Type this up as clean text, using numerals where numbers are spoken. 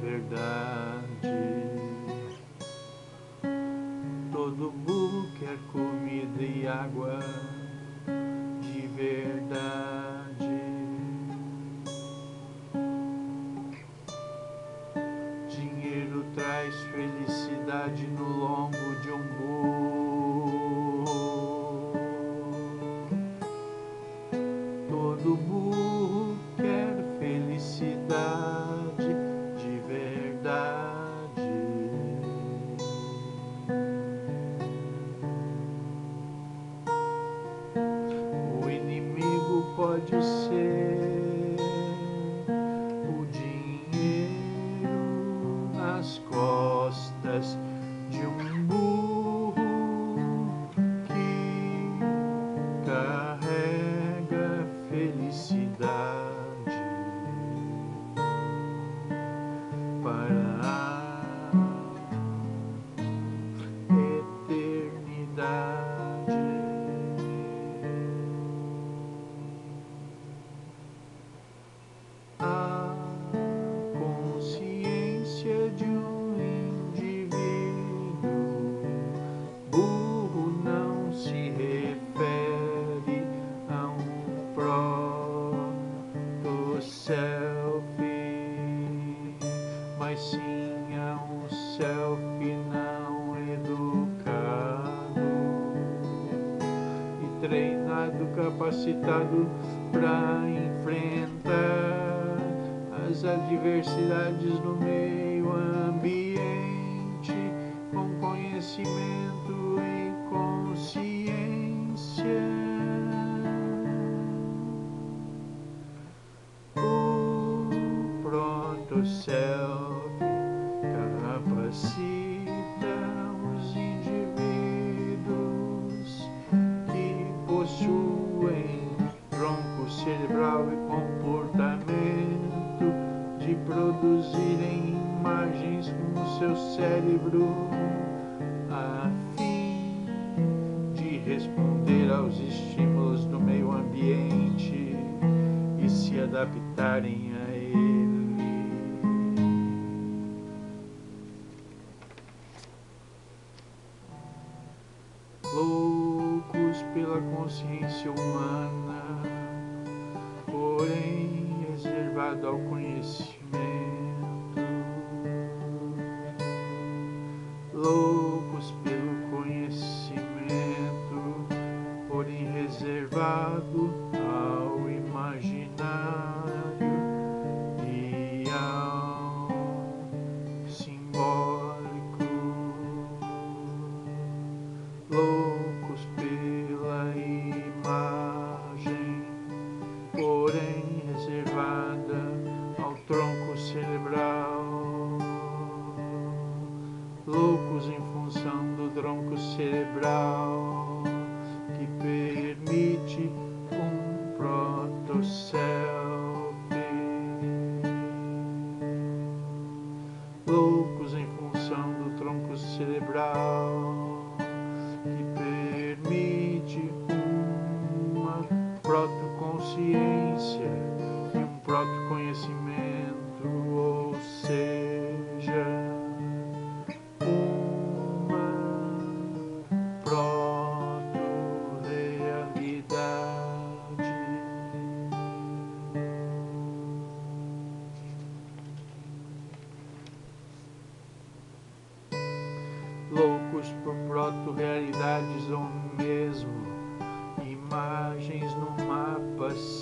verdade. Todo burro quer comida e água de verdade. Dinheiro traz felicidade no lombo de um burro. Todo burro quer felicidade de verdade. O inimigo pode ser o dinheiro nas costas de um burro que carrega felicidade para a eternidade. A consciência de um indivíduo burro não se refere a um proto-selfie, mas sim a um selfie não educado e treinado, capacitado para enfrentar as adversidades no meio ambiente com conhecimento e consciência. O proto-selfie capacita os indivíduos que possuem tronco cerebral e comportamento de produzirem imagens com o seu cérebro a fim de responder aos estímulos do meio ambiente e se adaptarem a ele. Loucos pela consciência humana, porém reservado ao conhecimento. Loucos pelo conhecimento, porém reservado ao imaginário e ao simbólico. Loucos pela imagem, porém reservada ao tronco cerebral. Loucos em função do tronco cerebral que permite um proto-selfie. Loucos em função do tronco cerebral que permite uma proto-consciência e um proto-conhecimento, ou seja, uma proto-realidade. Loucos por proto-realidades ou mesmo imagens no mapa